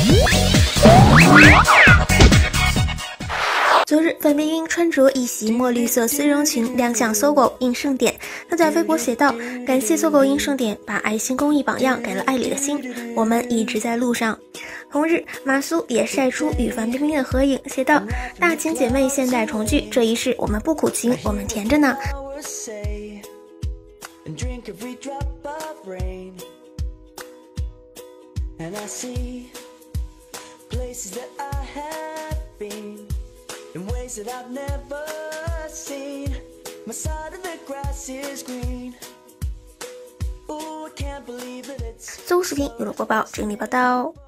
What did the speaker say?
昨日，范冰冰穿着一袭墨绿色丝绒裙亮相搜狗应盛典。她在微博写道：“感谢搜狗应盛典把爱心公益榜样给了爱里的心，我们一直在路上。”同日，马苏也晒出与范冰冰的合影，写道：“大情姐妹现代重聚，这一世我们不苦情，我们甜着呢。” In ways that I've never seen. My side of the grass is green. Oh, I can't believe that it's 搜视频娱乐播报整理报道。